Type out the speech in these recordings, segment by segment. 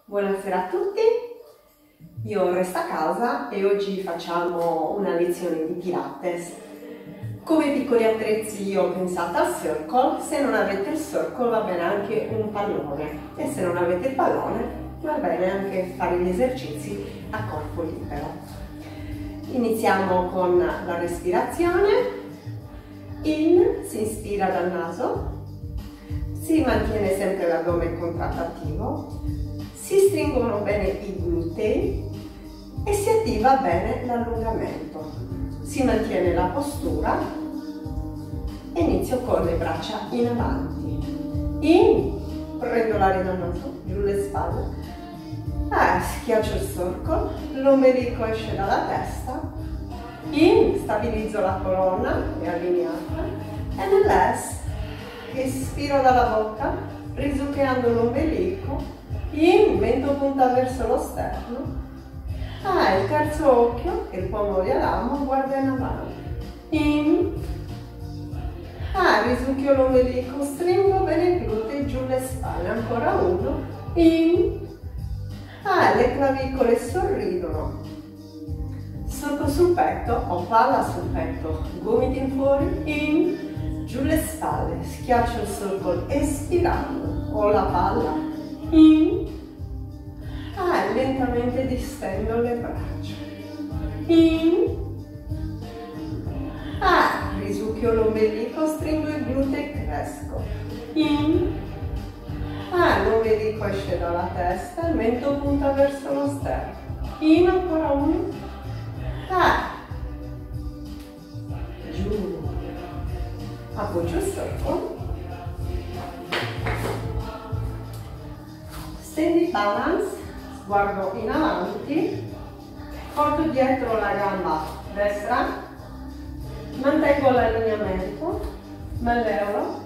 Buonasera a tutti, io resto a casa e oggi facciamo una lezione di Pilates. Come piccoli attrezzi io ho pensato al circle, se non avete il circle va bene anche un pallone e se non avete il pallone va bene anche fare gli esercizi a corpo libero. Iniziamo con la respirazione. In, si inspira dal naso, si mantiene sempre l'addome contratto attivo, si stringono bene i glutei e si attiva bene l'allungamento. Si mantiene la postura e inizio con le braccia in avanti. In, prendo l'aria dal naso, giù le spalle, schiaccio il circle, l'ombelico esce dalla testa, in, stabilizzo la colonna, è allineata, e nell'es, espiro dalla bocca, risucchiando l'ombelico, in, mento punta verso lo sterno, il terzo occhio, che è il pomo di Adamo, guarda in avanti, in, risucchio l'ombelico, stringo bene i glutei, giù le spalle, ancora uno, in, le clavicole sorridono, sotto sul petto, ho palla sul petto, gomiti in fuori, in, giù le spalle, schiaccio il circle, espirando, ho la palla, in, lentamente distendo le braccia, in, risucchio l'ombelico, stringo i glutei, cresco, in, l'ombelico esce dalla testa, il mento punta verso lo sterno, in, ancora uno, giù, appoggio il circle, stendi balance, guardo in avanti, porto dietro la gamba destra, mantengo l'allineamento, malleolo,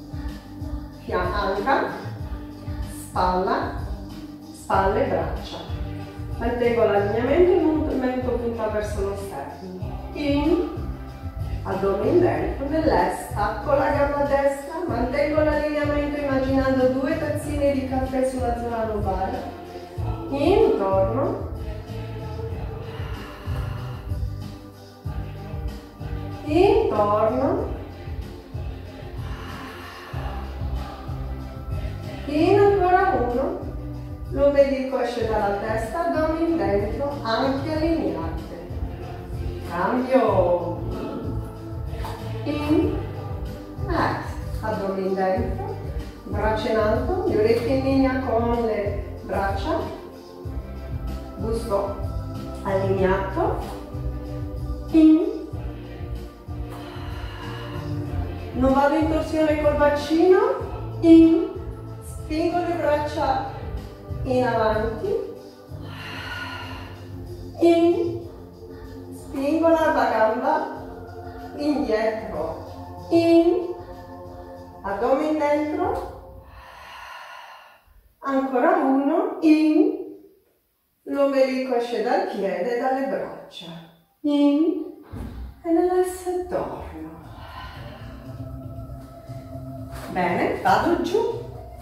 anca, spalla, spalle, braccia. Mantengo l'allineamento, il movimento punta verso lo sterno. In, addome in dentro, nell'est, stacco la gamba destra, mantengo l'allineamento immaginando 2 tazzine di caffè sulla zona lombare. In, torno, intorno, in, ancora uno, l'ombelico esce dalla testa, addome in dentro, anche allineate, cambio, in, addome in dentro, braccia in alto, le orecchie in linea con le braccia, busto allineato, in, non vado in torsione col bacino, in, spingo le braccia in avanti, in, spingo l'altra gamba indietro, in, addome in dentro, ancora uno, in, l'ombelico esce dal piede e dalle braccia, in, e nell'esse torno. Bene, vado giù.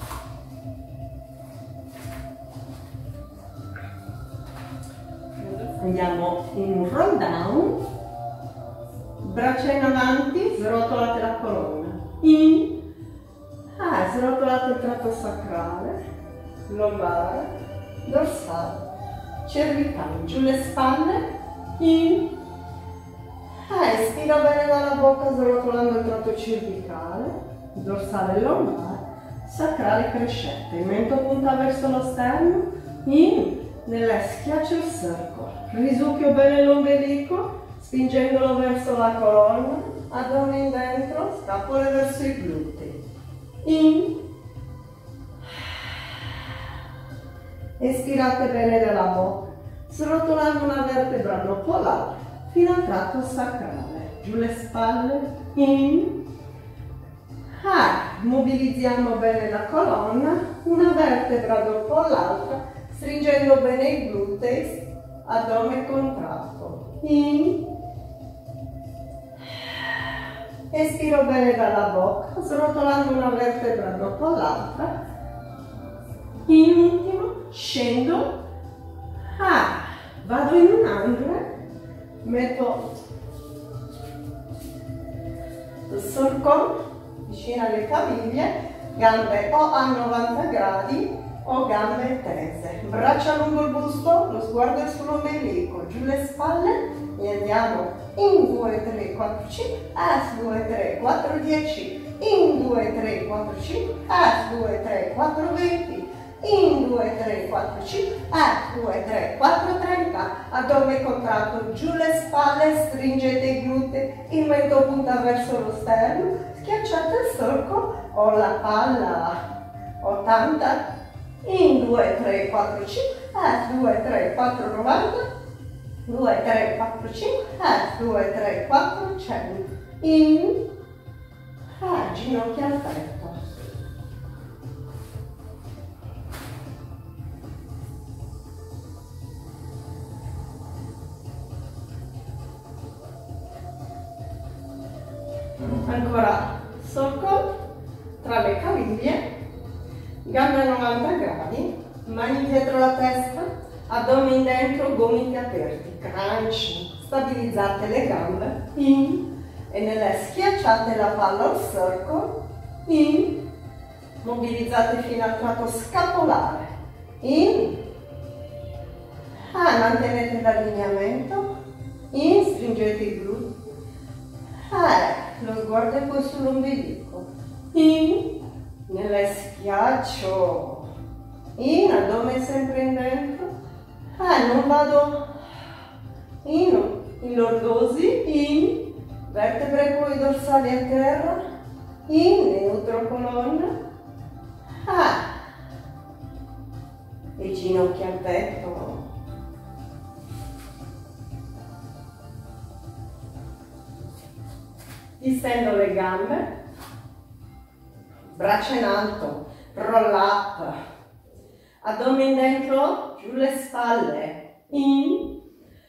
Andiamo in un roll down, braccia in avanti, srotolate la colonna, in, srotolate il tratto sacrale, lombare, dorsale, cervicale, giù le spalle, in, espiro bene dalla bocca srotolando il tratto cervicale, dorsale e lombare, sacrale crescente, il mento punta verso lo sterno, in, nella schiaccio il circle, risucchio bene l'ombelico, spingendolo verso la colonna, addome in dentro, scapole verso i glutei, in, espirate bene dalla bocca, srotolando una vertebra dopo l'altra, fino al tratto sacrale, giù le spalle, in, mobilizziamo bene la colonna, una vertebra dopo l'altra, stringendo bene i glutei, addome contratto, in, espiro bene dalla bocca, srotolando una vertebra dopo l'altra, in ultimo, scendo, vado in un angolo, metto il sorco vicino alle caviglie, gambe o a 90 gradi o gambe tese, braccia lungo il busto, lo sguardo è sull'ombelico, giù le spalle e andiamo in 2, 3, 4, 5, 2, 3, 4, 10, in 2, 3, 4, 5, 2, 3, 4, 20, in 2, 3, 4, 5, 2, 3, 4, 30, addome contratto, giù le spalle, stringete i glutei, il mento punta verso lo sterno, schiacciate il sorco o la palla, 80, in 2, 3, 4, 5, 2, 3, 4, 90, 2, 3, 4, 5, 2, 3, 4, 100, in, ginocchia al petto. Ancora sorco tra le caviglie, gambe a 90 gradi, mani dietro la testa, addome in dentro, gomiti aperti, crunch, stabilizzate le gambe, in, e nelle schiacciate la palla al sorco, in, mobilizzate fino al tratto scapolare, in, mantenete l'allineamento, in, stringete i glutei, lo sguardo è poi sull'ombelico, in, nelle schiaccio, in, addome sempre in dentro, non vado in lordosi, in, vertebre poi dorsali a terra, in, neutro colonna, e ginocchia al petto. Distendo le gambe, braccia in alto, roll up, addome in dentro, giù le spalle, in,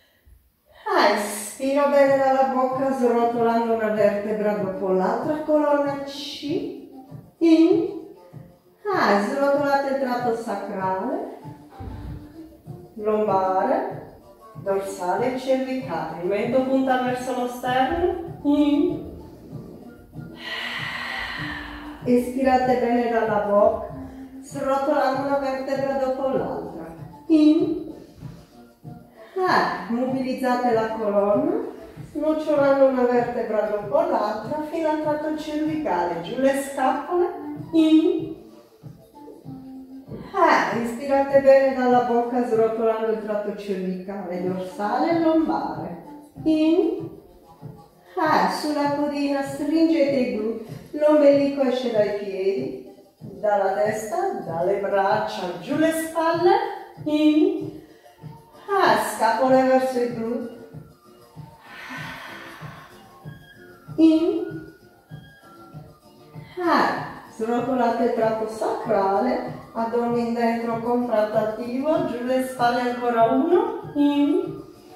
ispiro bene dalla bocca srotolando una vertebra dopo l'altra, colonna C, in, srotolate il tratto sacrale, lombare, dorsale e cervicale, il mento punta verso lo sterno, in, espirate bene dalla bocca, srotolando una vertebra dopo l'altra, in, mobilizzate la colonna, snocciolando una vertebra dopo l'altra fino al tratto cervicale, giù le scapole, in, ispirate bene dalla bocca srotolando il tratto cervicale, dorsale e lombare, in, sulla codina stringete i glutei, l'ombelico esce dai piedi, dalla testa, dalle braccia, giù le spalle, in, scapole verso i glutei, in, srotolate il tratto sacrale, addome in dentro contrattativo, giù le spalle ancora uno, in,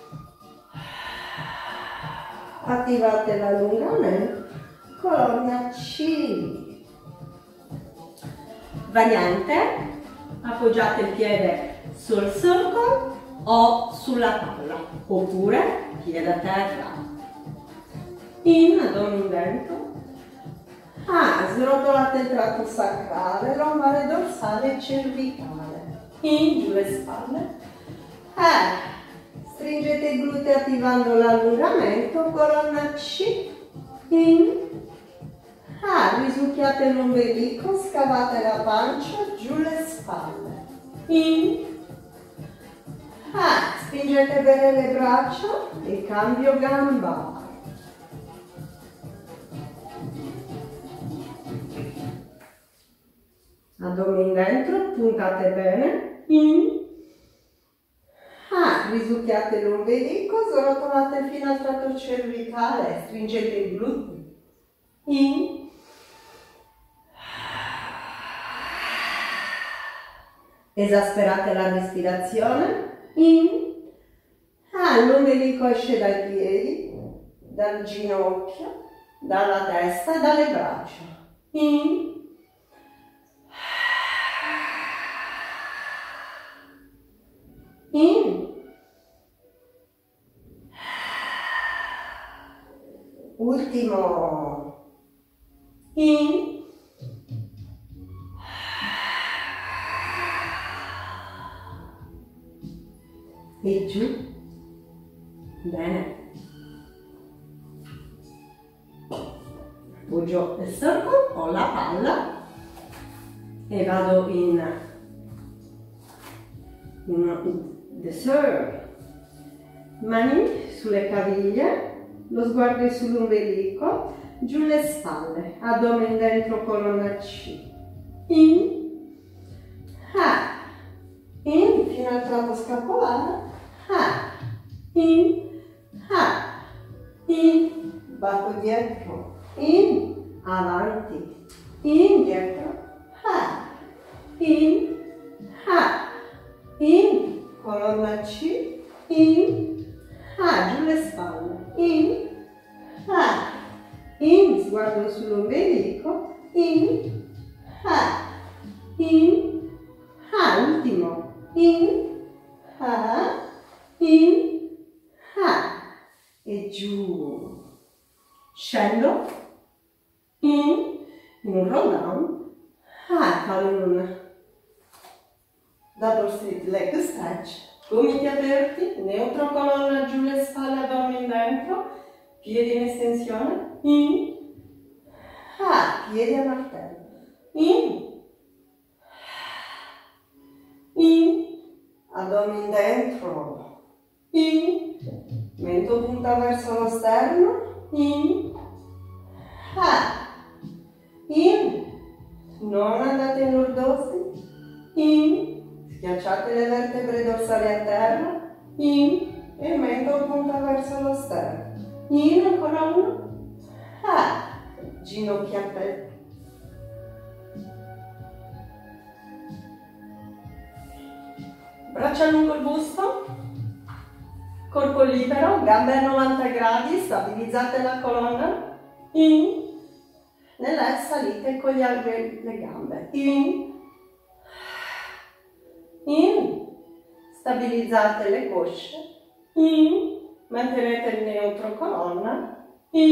attivate l'allungamento, colonna C. Variante, appoggiate il piede sul circle o sulla palla, oppure piede a terra. In, addome in dentro, srotolate il tratto sacrale, lombare dorsale e cervicale. In, giù le spalle, stringete i glutei attivando l'allungamento, colonna C, in, risucchiate l'ombelico, scavate la pancia, giù le spalle, in, spingete bene le braccia e cambio gamba. Addome in dentro, puntate bene, in, risucchiate l'ombelico, srotolate fino al tratto cervicale, stringete i glutei, in, esasperate la respirazione, in, l'ombelico esce dai piedi, dal ginocchio, dalla testa, dalle braccia, in, in, ultimo, in, e giù, bene, appoggio il circle, ho la palla e vado in the serve, mani sulle caviglie, lo sguardo sull'ombelico, giù le spalle, addome dentro, colonna C, in, fino al tratto scapolare, in, batto dietro, in, avanti, indietro, in, colonna C, in, giù le spalle, in, sguardo sull'ombelico, in, ultimo, in, e giù, scendo, in un roll down, cado in un double split leg stretch, gomiti aperti, neutro colonna, giù le spalle, addome in dentro, piedi in estensione, in, piedi a martello, in, addome in dentro, in, mento punta verso lo sterno, in, non andate in lordosi, schiacciate le vertebre dorsali a terra, e mento punta verso lo sterno, ancora uno, ginocchia a petto, braccia lungo il busto, corpo libero, gambe a 90 gradi, stabilizzate la colonna, nella salite con gli alberi le gambe, stabilizzate le cosce, mantenete il neutro colonna,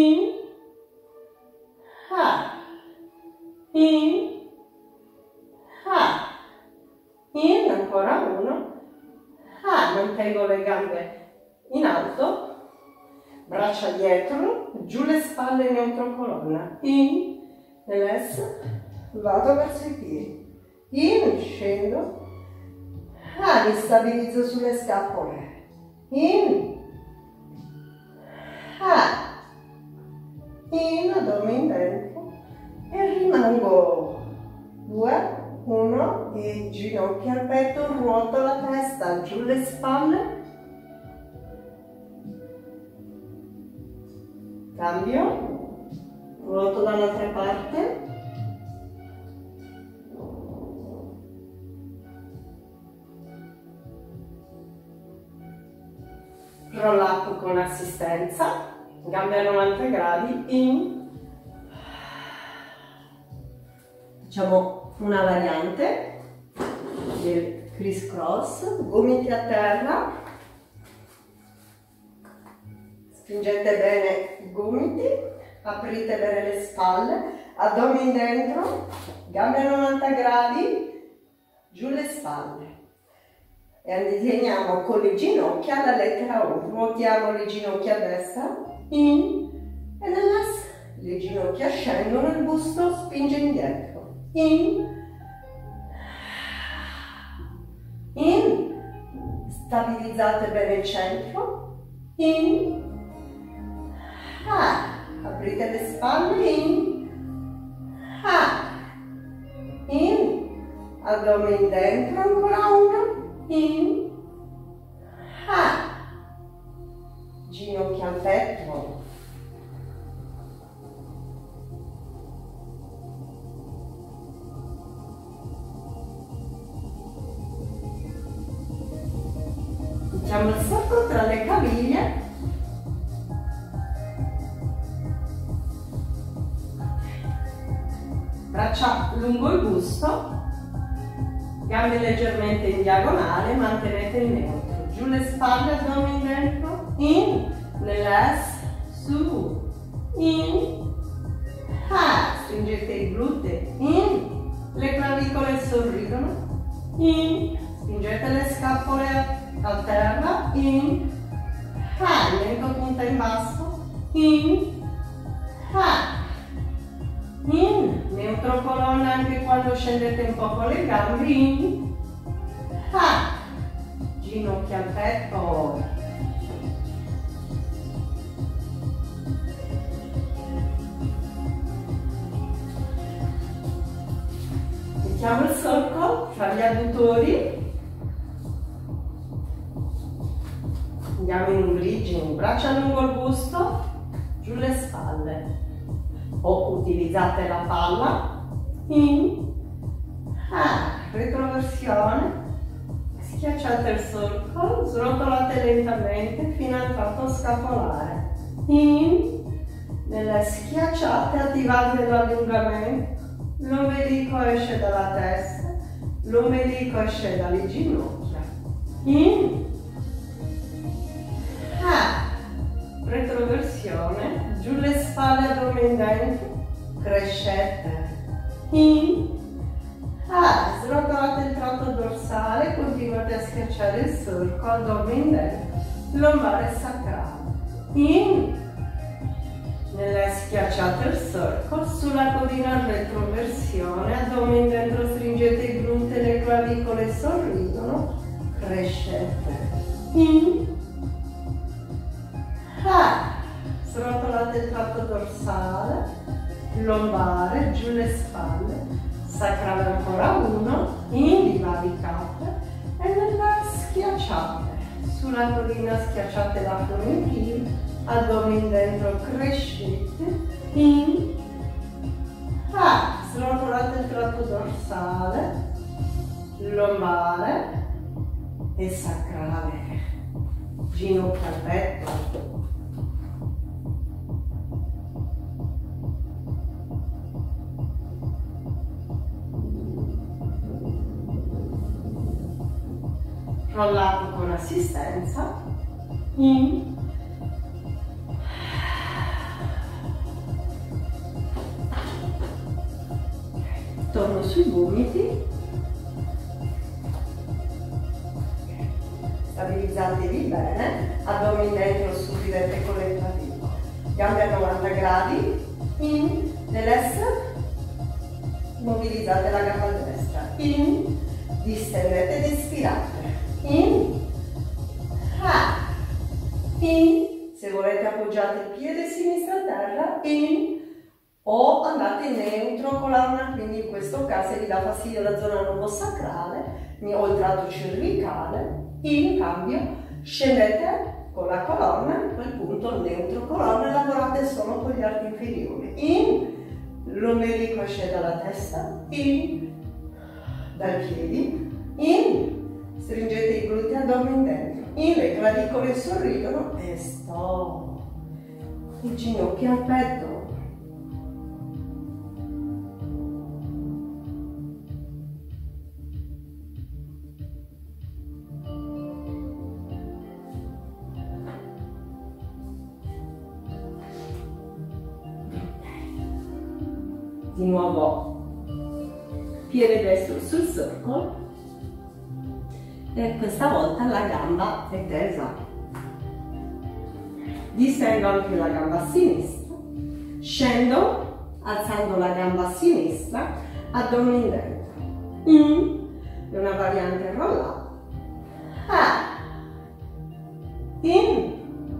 ancora uno, mantengo le gambe in alto, braccia dietro, giù le spalle, neutro colonna, nell'S, vado verso i piedi, scendo, mi stabilizzo sulle scapole, addome in dentro e rimango 2, 1 e ginocchia al petto, ruoto la testa, giù le spalle, cambio, ruoto dall'altra parte, roll up con assistenza, gambe a 90 gradi, facciamo una variante del criss cross, gomiti a terra, spingete bene i gomiti, aprite bene le spalle, addome in dentro, gambe a 90 gradi, giù le spalle. E andiniamo con le ginocchia alla lettera U, ruotiamo le ginocchia a destra, e nell'S le ginocchia scendono, il busto spinge indietro, stabilizzate bene il centro, aprite le spalle, addome in dentro, ancora uno, ginocchia al petto, mettiamo il sacco tra le caviglie, braccia lungo il busto, gambe leggermente in diagonale, mantenete il neutro. giù le spalle, addome in dentro, in, nell'S, su, in, stringete i glutei, in, le clavicole sorridono, in, spingete le scapole a terra, in, mento punta in basso, in, neutro colonna anche quando scendete un po' con le gambe, in, ginocchia al petto, mettiamo il solco tra gli adduttori, andiamo in un bridging, braccia lungo il busto, giù le spalle, o utilizzate la palla, in, retroversione, schiacciate il solco, srotolate lentamente fino al tratto scapolare, in, nelle schiacciate attivate l'allungamento, l'ombelico esce dalla testa, l'ombelico esce dalle ginocchia, in, retroversione, giù le spalle, addome in dentro, crescete, in, srotolate il tratto dorsale, continuate a schiacciare il solco, addome in dentro, lombare sacrale, in, nella schiacciate il solco, sulla codina retroversione, addome in dentro, stringete i glutei, le clavicole sorridono, crescete, in, srotolate il tratto dorsale, lombare, giù le spalle, sacrale ancora uno, in, divaricate e nella schiacciate, sulla colina schiacciate la frontiera, addome in dentro, crescete, in, srotolate il tratto dorsale, lombare e sacrale, ginocchia al petto, rollate con assistenza, in, torno sui gomiti, stabilizzatevi bene, addome in dentro, subirete con le clavicole, gambe a 90 gradi, in, nell'est, mobilizzate la gamba destra, in, distendete ed espirate, in, se volete appoggiate il piede sinistro a terra, in, o andate in neutro colonna, quindi in questo caso vi dà fastidio la zona lombosacrale o il tratto cervicale, in cambio scendete con la colonna, a quel punto neutro colonna, e lavorate solo con gli arti inferiori, in, l'ombelico esce dalla testa, in, dai piedi, in, stringete i glutei, addome in dentro, in, le clavicole sorridono e sto, i ginocchi al petto, di nuovo piede destro sul circle e questa volta la gamba è tesa, distendo anche la gamba sinistra, scendo alzando la gamba sinistra, addome in dentro, è una variante rollata, in,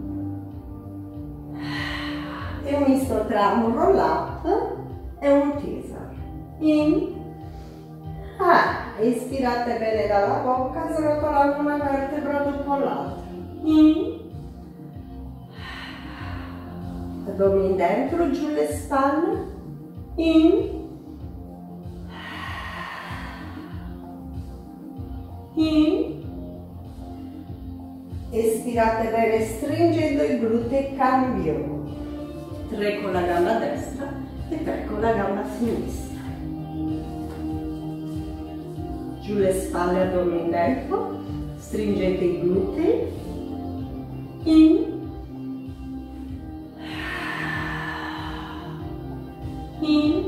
è un misto tra un roll up e un teaser, in, ispirate bene dalla bocca, srotolando una vertebra dopo l'altra, in, addome in dentro, giù le spalle, in, espirate bene stringendo i glutei, cambio, 3 con la gamba destra e 3 con la gamba sinistra. Giù le spalle, addome in dentro, Stringete i glutei. In. In.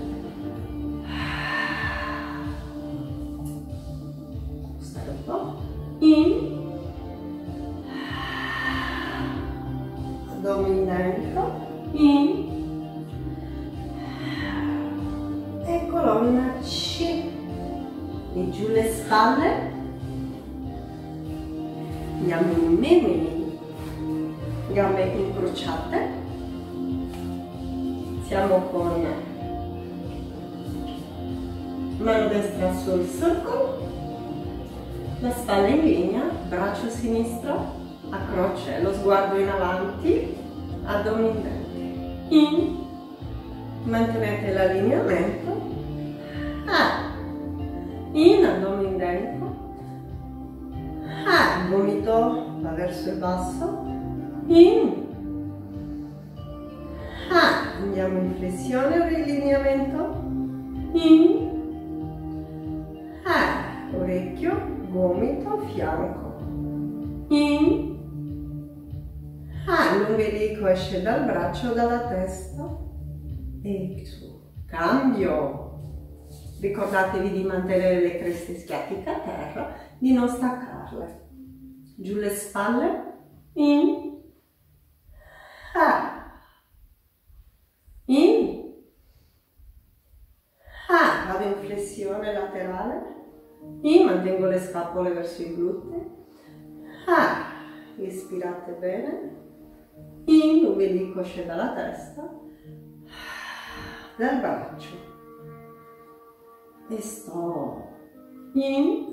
Stare un po'. In. Addome dentro. In. E colonna C. E giù le spalle. Andiamo in mimini, gambe incrociate, siamo con mano destra sul circle, la spalla in linea, braccio sinistro a croce, lo sguardo in avanti, addome in dentro, in, mantenete l'allineamento, in, addome in dentro, gomito va verso il basso, in, andiamo in flessione o riallineamento, in, orecchio, gomito, fianco, in, l'ombelico esce dal braccio, dalla testa, e su, cambio. Ricordatevi di mantenere le creste schiacchiche a terra, di non staccarle. Giù le spalle, in, in, vado in flessione laterale, in, mantengo le scapole verso i glutei, ispirate bene, in, l'ombelico esce dalla testa, dal braccio, e sto, in,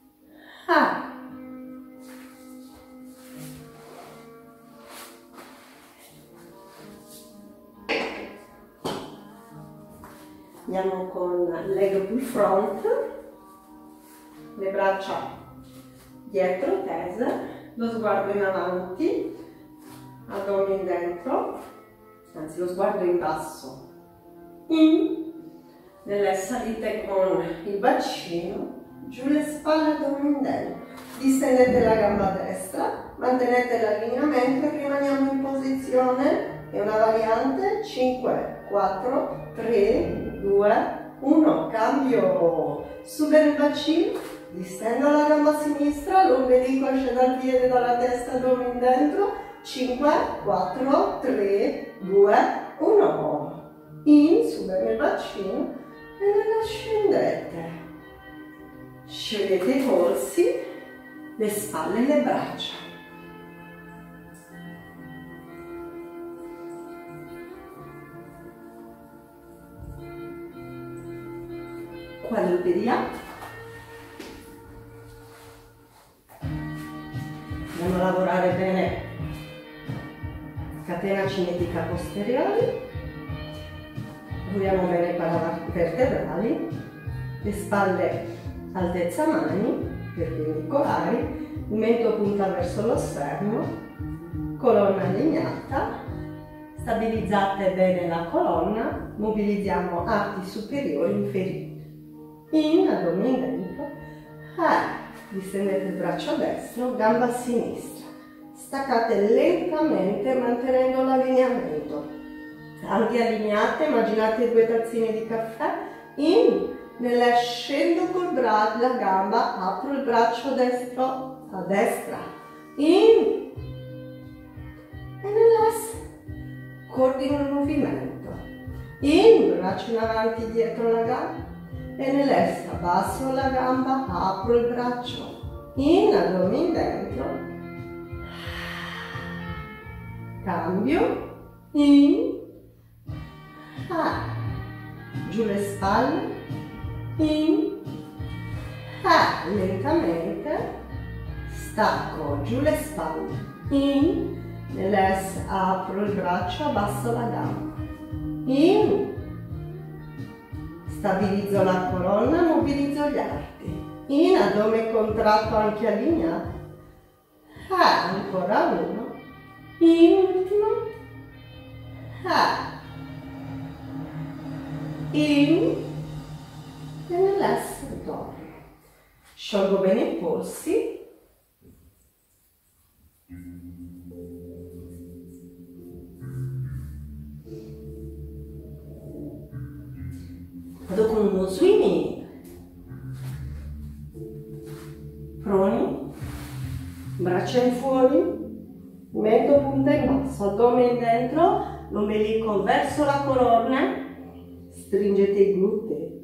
andiamo con leg pull front, le braccia dietro tese, lo sguardo in avanti, addome in dentro, anzi lo sguardo in basso, in, nelle salite con il bacino, giù le spalle, addome in dentro, distendete la gamba destra, mantenete l'allineamento e rimaniamo in posizione, è una variante, 5, 4, 3, 2, 1, cambio, su bene il bacino, distendo la gamba sinistra, l'ombelico esce dal piede, dalla testa, addome in dentro, 5, 4, 3, 2, 1, in, su bene il bacino, e ne scendete, sciogliete i polsi, le spalle e le braccia. Quadripedia, andiamo a lavorare bene catena cinetica posteriore, lavoriamo bene i paravertebrali, le spalle altezza mani, perpendicolari, il mento punta verso lo schermo, colonna allineata, stabilizzate bene la colonna, mobilizziamo arti superiori e inferiori. In, addome in dentro, distendete il braccio destro, gamba sinistra, staccate lentamente mantenendo l'allineamento, anche allineate, immaginate 2 tazzine di caffè, in, nella scendo col braccio, la gamba, apro il braccio destro a destra, in, e nell'S, coordino il movimento, in, braccio in avanti dietro la gamba, e nell'S, abbasso la gamba, apro il braccio, in, addome in dentro, cambio, in, giù le spalle, in, lentamente, stacco, giù le spalle, in, nell'S apro il braccio, abbasso la gamba, in, stabilizzo la colonna, mobilizzo gli arti, in, addome contratto anche allineato, ancora uno, in, ultimo, in, e nell'S ritorno. Sciolgo bene i polsi, proni, braccia in fuori, mento punta in basso, addome in dentro, l'ombelico verso la colonna, stringete i glutei,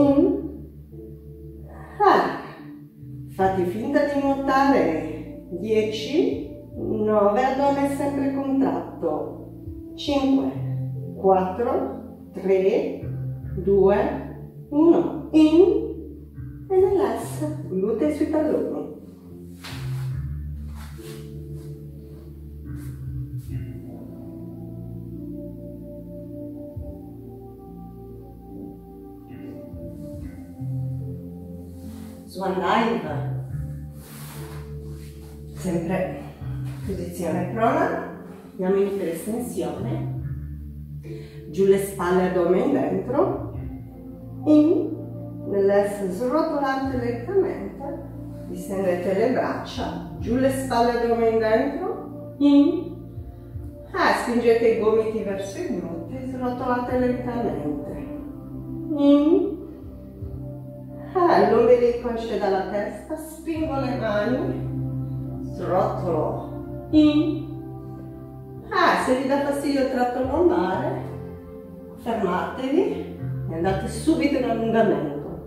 fate finta di nuotare, 10, 9, addome sempre contratto, 5, 4, 3, 2, 1, in e relax, glutei sui talloni. Swan dive, sempre posizione prona, andiamo in iperestensione, giù le spalle, addome in dentro, nell'est srotolate lentamente, distendete le braccia, giù le spalle, addome in dentro, spingete i gomiti verso i glutei, srotolate lentamente, l'ombelico esce dalla testa, spingo le mani, srotolo, se vi dà fastidio il tratto lombare, fermatevi e andate subito in allungamento,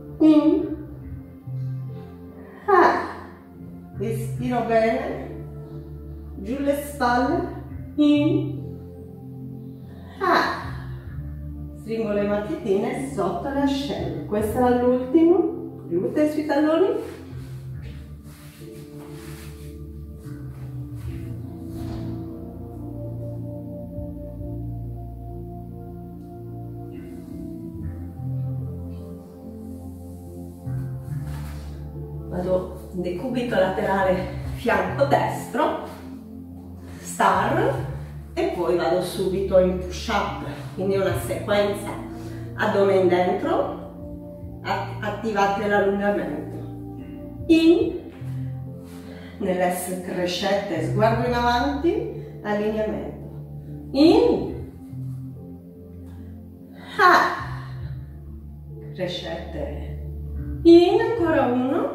respiro bene, giù le spalle, stringo le matitine sotto le ascelle. Questo era l'ultimo, glutei sui talloni. Vado in decubito laterale fianco destro, star, e poi vado subito in push up, quindi una sequenza addome in dentro, attivate l'allungamento, nell'S crescete, sguardo in avanti, allineamento, crescete, ancora uno,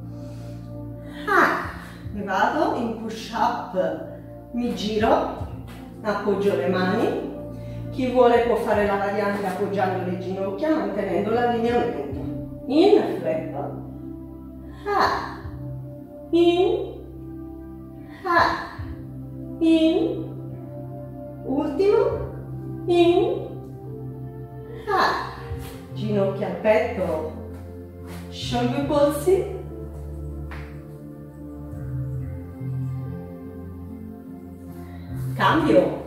e vado in push up, mi giro, appoggio le mani, chi vuole può fare la variante appoggiando le ginocchia mantenendo l'allineamento, fletto, ultimo, ginocchia al petto, sciolgo i polsi, cambio,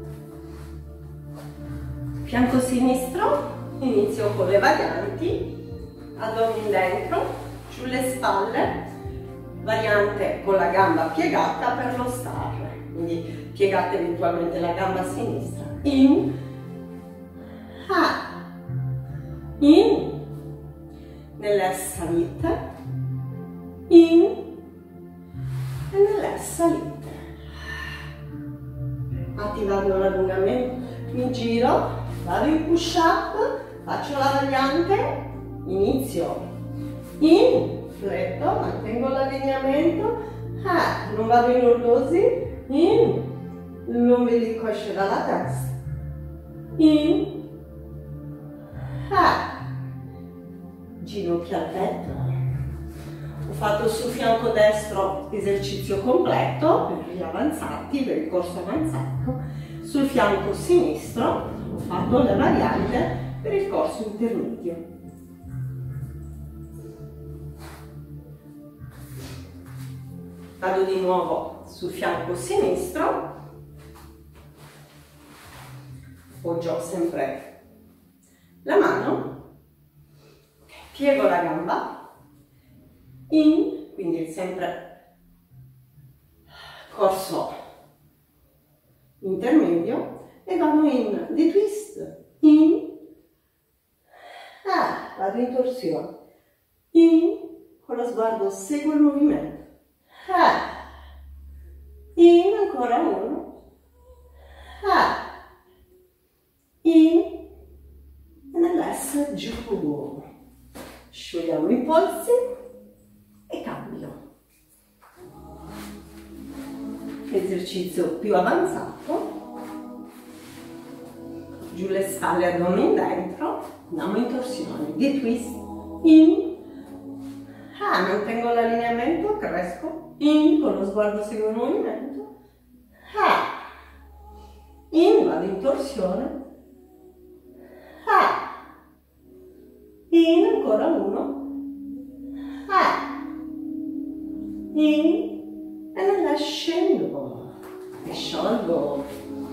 fianco sinistro, inizio con le varianti, addome in dentro, giù le spalle, variante con la gamba piegata per lo star, quindi piegate eventualmente la gamba sinistra, nell'S salite, e nell'S salite. Attivando l'allungamento, mi giro, vado in push up, faccio la variante, inizio, fletto, mantengo l'allineamento, non vado in lordosi, l'ombelico esce dalla testa, ginocchia al petto. Ho fatto sul fianco destro esercizio completo per gli avanzati, per il corso avanzato. Sul fianco sinistro ho fatto le variante per il corso intermedio. Vado di nuovo sul fianco sinistro, appoggio sempre la mano, piego la gamba, quindi sempre corso intermedio, e vado in di twist, vado in torsione, con lo sguardo seguo il movimento, ancora uno, e nell'S giù, sciogliamo i polsi e cambio. esercizio più avanzato. Giù le spalle, addome in dentro, andiamo in torsione, di twist, in, mantengo l'allineamento, cresco, in, con lo sguardo segue il movimento, in, vado in torsione, in, ancora uno, in, e me la scendo, e sciolgo.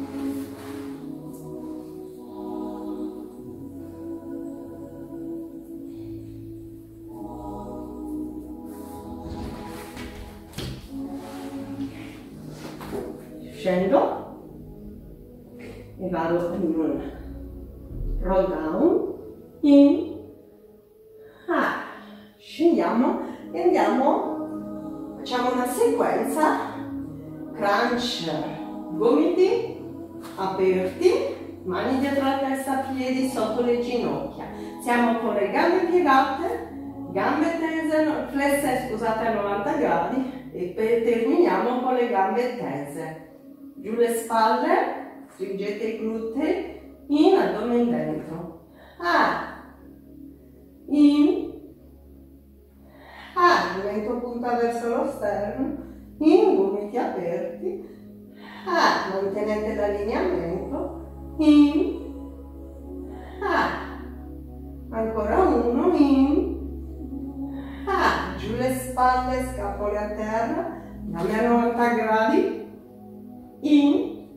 Scendo e vado in un roll down, in, scendiamo e andiamo, facciamo una sequenza, crunch, gomiti aperti, mani dietro la testa, piedi sotto le ginocchia, siamo con le gambe piegate, gambe tese, flesse scusate a 90 gradi e terminiamo con le gambe tese. Giù le spalle, stringete i glutei, in, addome in dentro, in, il mento punta verso lo sterno, in, gomiti aperti, mantenete l'allineamento, in, ancora uno, in, giù le spalle, scapole a terra, gambe a 90 gradi, in,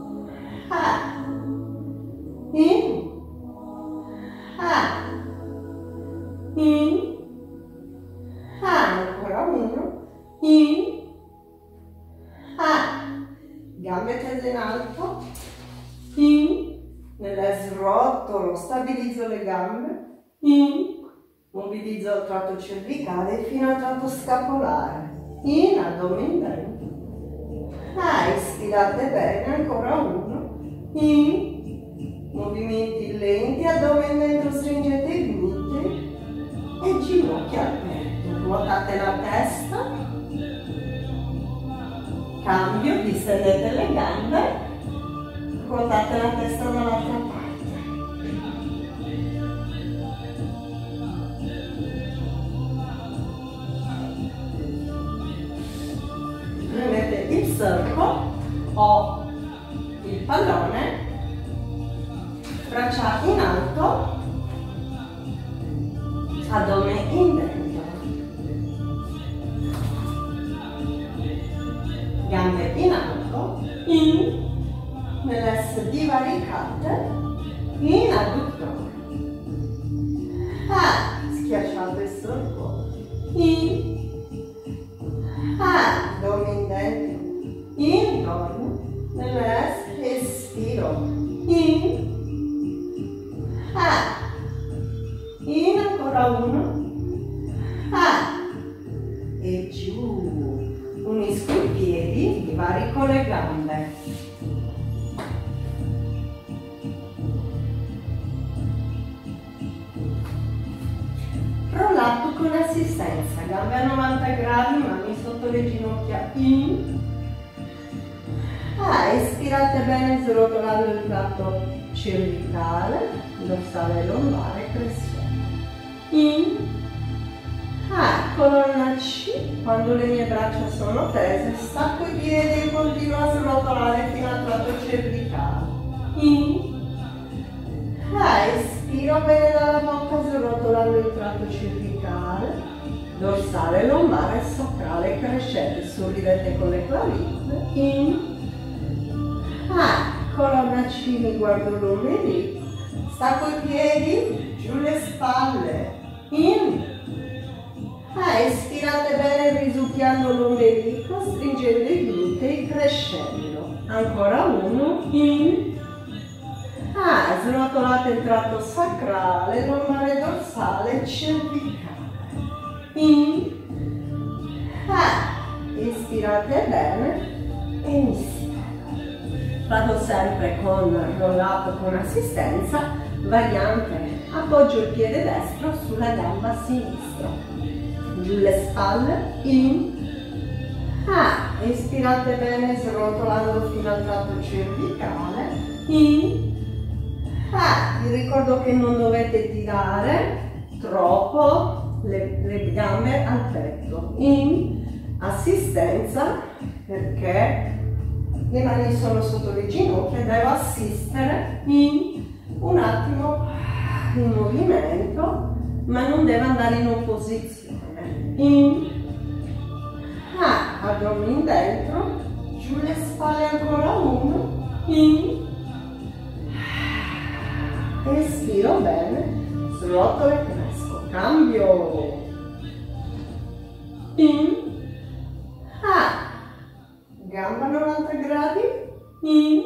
ancora uno, gambe tese in alto, nella srotolo, stabilizzo le gambe, mobilizzo il tratto cervicale fino al tratto scapolare, addome in dentro. Ispirate bene, ancora uno, movimenti lenti, addome in dentro, stringete i glutei e ginocchia aperte, ruotate la testa, cambio, distendete le gambe, ruotate la testa dall'altra parte. Prendete il circle o il pallone, braccia in alto, addome in dentro, gambe in alto, nell'S divaricate, in adduttore, schiacciate il circle, addome in dentro, intorno, nell'S, espiro, ancora uno, e giù, unisco i piedi, divarico le gambe, roll up con assistenza, gambe a 90 gradi, mani sotto le ginocchia, espirate bene srotolando il tratto cervicale, dorsale e lombare, crescendo, colonna C, quando le mie braccia sono tese, stacco i piedi e continuo a srotolare fino al tratto cervicale, espiro bene dalla bocca srotolando il tratto cervicale, dorsale, lombare, sacrale, crescente, sorridete con le clavicole, colonna C, mi guardo l'ombelico, stacco i piedi, giù le spalle, espirate bene risucchiando l'ombelico, stringendo i glutei, crescendo, ancora uno, srotolate il tratto sacrale, lombare, dorsale, cervicale, espirate bene e insieme. Vado sempre con roll up con assistenza, variante, appoggio il piede destro sulla gamba sinistra, giù le spalle, Ispirate bene srotolando fino al tratto cervicale. In. Vi ricordo che non dovete tirare troppo le gambe al petto. In. Assistenza, perché le mani sono sotto le ginocchia, devo assistere in un attimo in movimento, ma non deve andare in opposizione. In. Addome dentro, giù le spalle ancora uno, in. Respiro bene, srotolo e cresco, cambio. In. Gamba 90 gradi, in.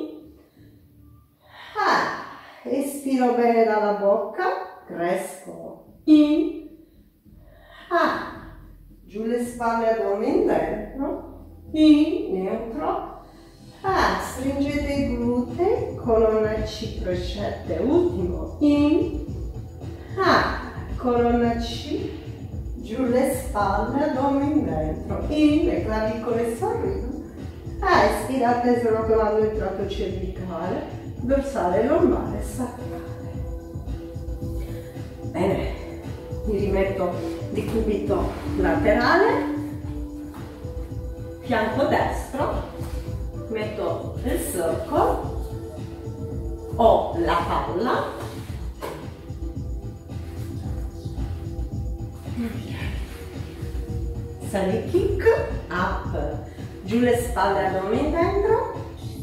Espiro bene dalla bocca, cresco, in. Giù le spalle, addome dentro, in, neutro. Stringete i glutei, colonna C crescente, ultimo, in. Colonna C, giù le spalle, addome dentro, in, le clavicole sorridono. Espirate srotolando il tratto cervicale, dorsale, lombare, sacrale. Bene, mi rimetto di cubito laterale, fianco destro, metto il circle, ho la palla, sali kick, up, giù le spalle, addome dentro,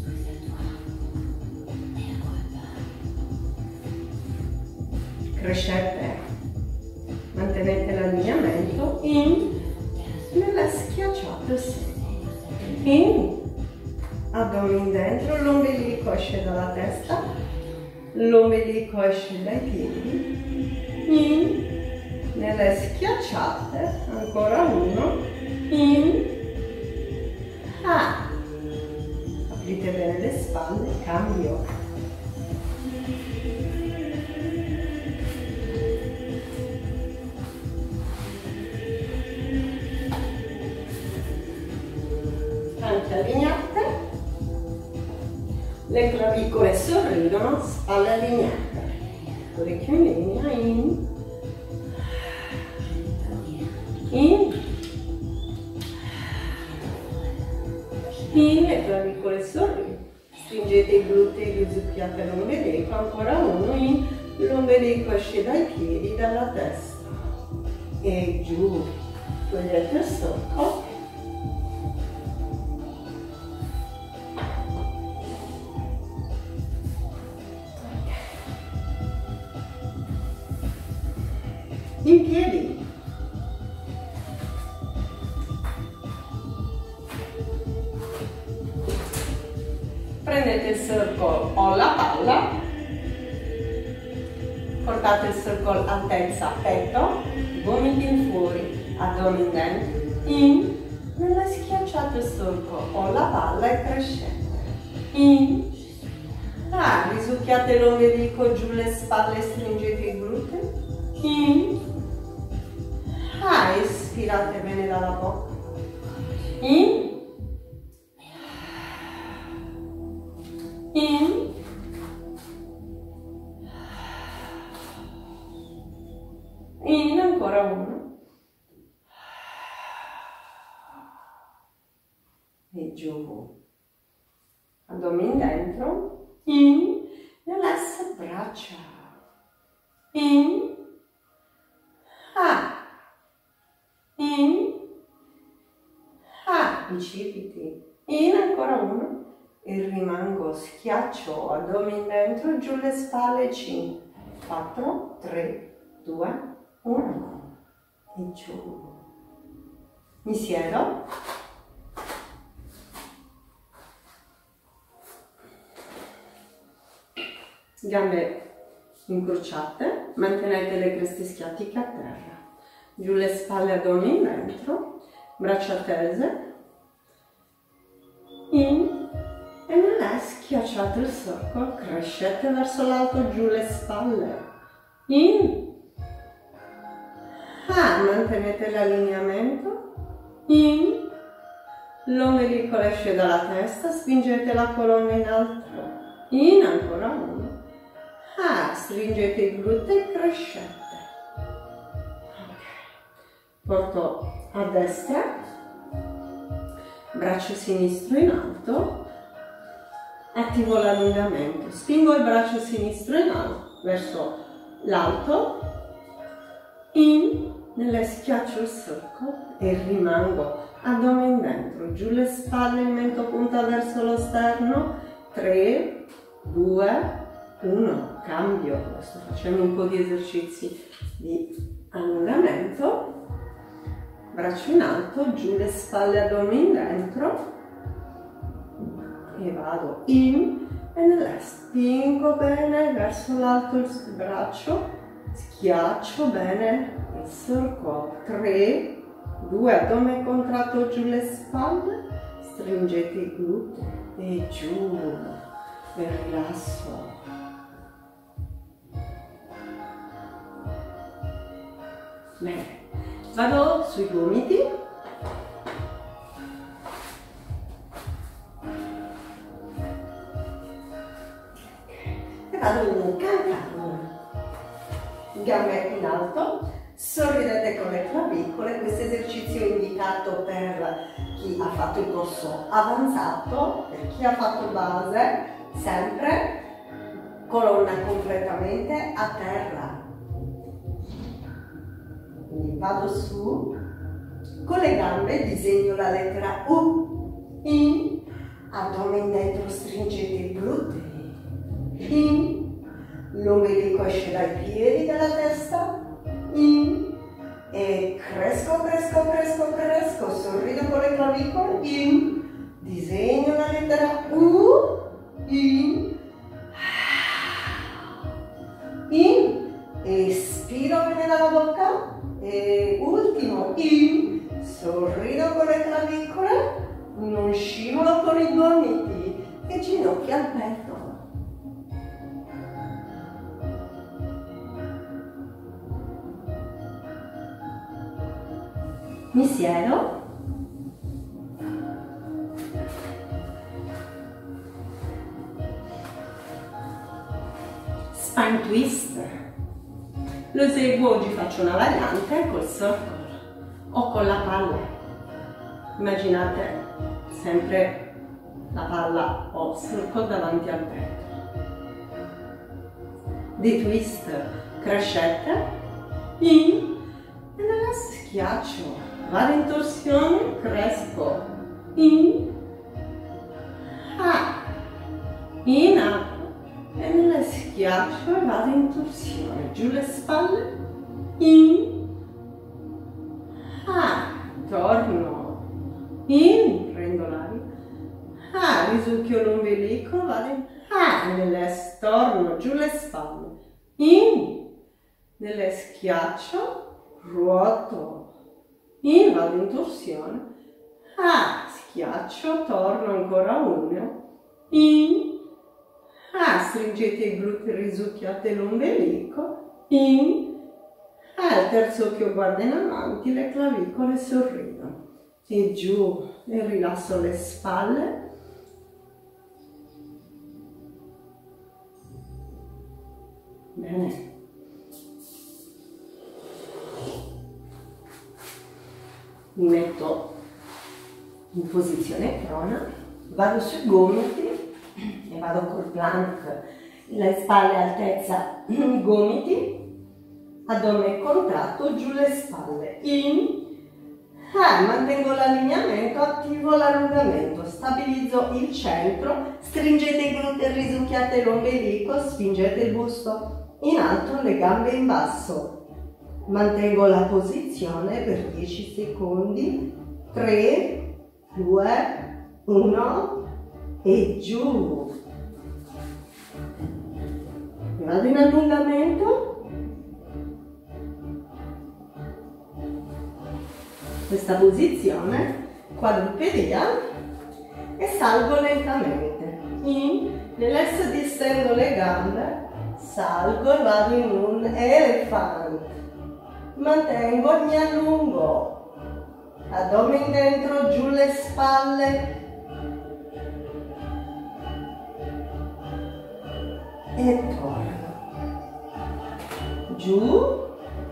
crescete, mantenete l'allineamento, in, nella schiacciata, in, addome dentro, l'ombelico esce dalla testa, l'ombelico esce dai piedi, in, nelle schiacciate, ancora uno, in, aprite bene le spalle, cambio. Allineate, le clavicole sorridono, spalle allineate, orecchio in linea, in, le clavicole sorridono, stringete i glutei, risucchiate l'ombelico, ancora uno, in, l'ombelico esce dai piedi, dalla testa, e giù, togliete il solco. In piedi, prendete il circle o la palla, portate il circle altezza petto, gomiti in fuori, addome dentro, in, nella schiacciata circle o la palla e crescete, in, risucchiate l'ombelico, giù le spalle, stringete i glutei, in, espirate bene dalla bocca, in, ancora uno, e giù, addome dentro, in, nell'asse braccia, in, bicipiti, in, ancora uno, e rimango, schiaccio, addome dentro, giù le spalle, 5, 4, 3, 2, 1, e giù. Mi siedo. Gambe incrociate, mantenete le creste schiattiche a terra, giù le spalle, addome dentro, braccia tese, in, e non è schiacciato il circle, crescete verso l'alto, giù le spalle, in, mantenete l'allineamento, in, l'ombelico esce dalla testa, spingete la colonna in alto, in, ancora uno, stringete i glutei, crescete. Porto a destra, braccio sinistro in alto, attivo l'allungamento, spingo il braccio sinistro in alto, verso l'alto, schiaccio il solco e rimango, addome in dentro, giù le spalle, il mento punta verso lo sterno, 3, 2, 1, cambio, adesso facciamo un po' di esercizi di allungamento, braccio in alto, giù le spalle, addome in dentro e vado in e nell'est, spingo bene verso l'alto il braccio, schiaccio bene il solco, 3, 2, addome contratto, giù le spalle, stringete i glutei e giù e rilasso. Bene, vado sui gomiti. E vado in can-can. Gambe in alto, sorridete con le clavicole. Questo esercizio è indicato per chi ha fatto il corso avanzato, per chi ha fatto base, sempre colonna completamente a terra. Quindi vado su, con le gambe disegno la lettera U, in, addome in dentro, stringete i glutei, in, l'ombelico esce dai piedi, dalla testa, in, e cresco, cresco, cresco, cresco, sorrido con le clavicole, in, disegno la lettera U, in, espiro bene dalla bocca, e ultimo, in, sorrido con le clavicole, non scivolo con i gomiti e ginocchia al petto. Mi siedo, spine twist. Lo eseguo oggi, faccio una variante col circle o con la palla. Immaginate sempre la palla o circle davanti al petto. Di twist, crescete, in e nella schiaccio, vado in torsione, cresco, in, up, e nella schiaccio e vado in torsione, giù le spalle, in, torno, in, prendo l'aria, risucchio l'ombelico, vado in, nell'est, torno, giù le spalle, in, nelle schiaccio, ruoto, in, vado in torsione, schiaccio, torno ancora uno, in, stringete i glutei, risucchiate l'ombelico, in, il terzo occhio guarda in avanti, le clavicole sorridono, e giù, e rilasso le spalle, bene. Mi metto in posizione prona, vado sui gomiti e vado col plank, le spalle altezza i gomiti, addome contratto, giù le spalle, in, mantengo l'allineamento, attivo l'allungamento, stabilizzo il centro, stringete i glutei, risucchiate l'ombelico, spingete il busto in alto, le gambe in basso. Mantengo la posizione per 10 secondi, 3, 2, 1 e giù. Vado in allungamento. Questa posizione, quadrupedia, e salgo lentamente. Nell'est distendo le gambe, salgo e vado in un elephant. Mantengo, mi allungo, addome in dentro, giù le spalle e torno, giù,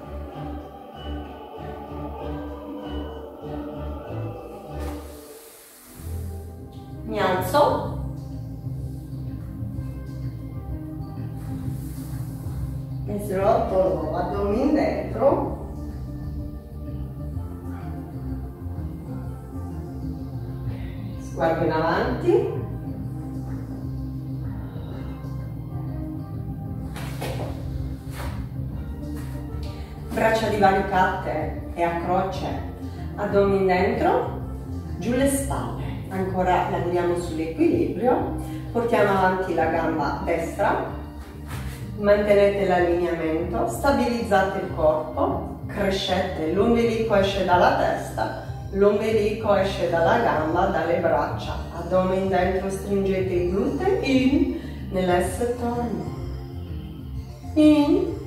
mi alzo, e srotolo, addome in dentro, sguardo in avanti, braccia divaricate e a croce, addome in dentro, giù le spalle, ancora lavoriamo sull'equilibrio, portiamo avanti la gamba destra, mantenete l'allineamento, stabilizzate il corpo, crescete, l'ombelico esce dalla testa, l'ombelico esce dalla gamba, dalle braccia, addome in dentro, stringete i glutei, in, nell'S torno, in,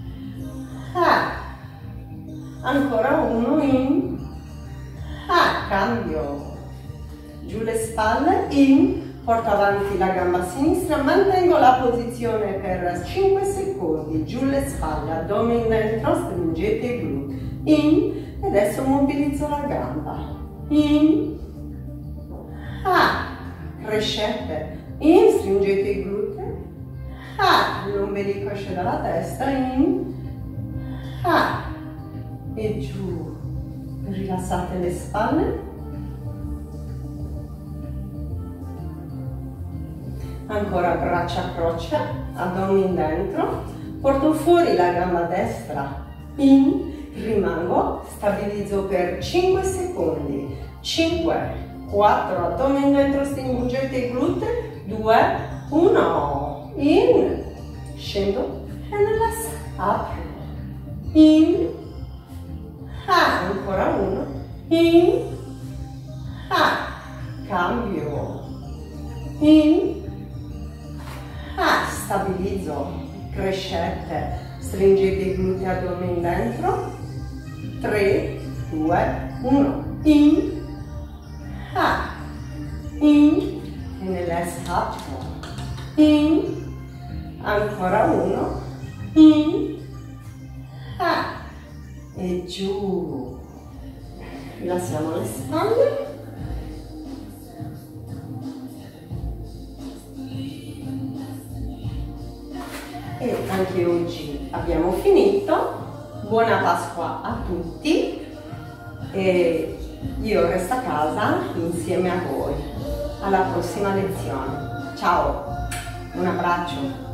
ancora uno, in, cambio, giù le spalle, in, porto avanti la gamba sinistra, mantengo la posizione per 5 secondi, giù le spalle, addome in dentro, stringete i glutei, in, e adesso mobilizzo la gamba, in, crescete, in, stringete i glutei, l'ombelico esce dalla testa, in, e giù, rilassate le spalle, ancora braccia a croce, addome in dentro, porto fuori la gamba destra, in, rimango, stabilizzo per 5 secondi, 5, 4, addome in dentro, stringete i glutei, 2, 1, in, scendo e rilasso, apro, in, ancora uno, in, cambio, in, stabilizzo, crescete, stringete i glutei, addome in dentro, 3, 2, 1, in, e nell'S apro, in, ancora uno, in, e giù, rilassiamo le spalle, e anche oggi abbiamo finito. Buona Pasqua a tutti e io resto a casa insieme a voi. Alla prossima lezione. Ciao, un abbraccio.